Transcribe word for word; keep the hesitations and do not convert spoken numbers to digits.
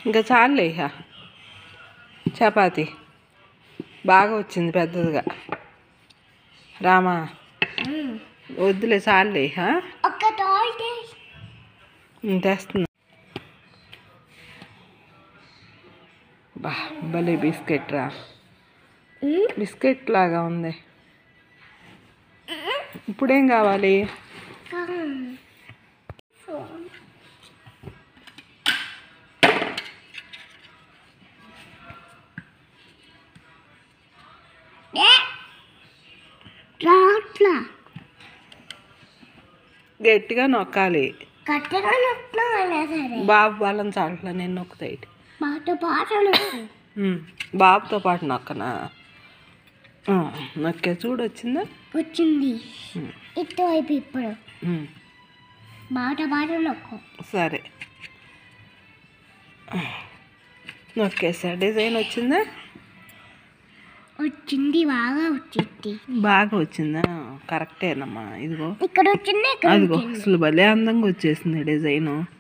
ఇంకా చాలులే ఇక చపాతి బాగా వచ్చింది పెద్దదిగా. రామా వద్దులే చాలులే ఇక తెస్తున్నా. బా భలే బిస్కెట్ రా, బిస్కెట్ లాగా ఉంది. ఇప్పుడేం కావాలి? గట్టిగా నొక్కాలి. బాబు వాళ్ళని చాట్లా నేను నొక్కుతాయి. బాబుతో పాటు నొక్కనా? నొక్కే చూడు వచ్చిందా? వచ్చింది. ఇటువైపు ఇప్పుడు బాట బాట నొక్కు. సరే నొక్కేసా. డిజైన్ వచ్చిందా? వచ్చింది, బాగా వచ్చింది. బాగా వచ్చిందా? కరెక్టేనమ్మా. ఇదిగో ఇక్కడ వచ్చింది, అదిగో అసలు భలే అందంగా వచ్చేసింది డిజైను.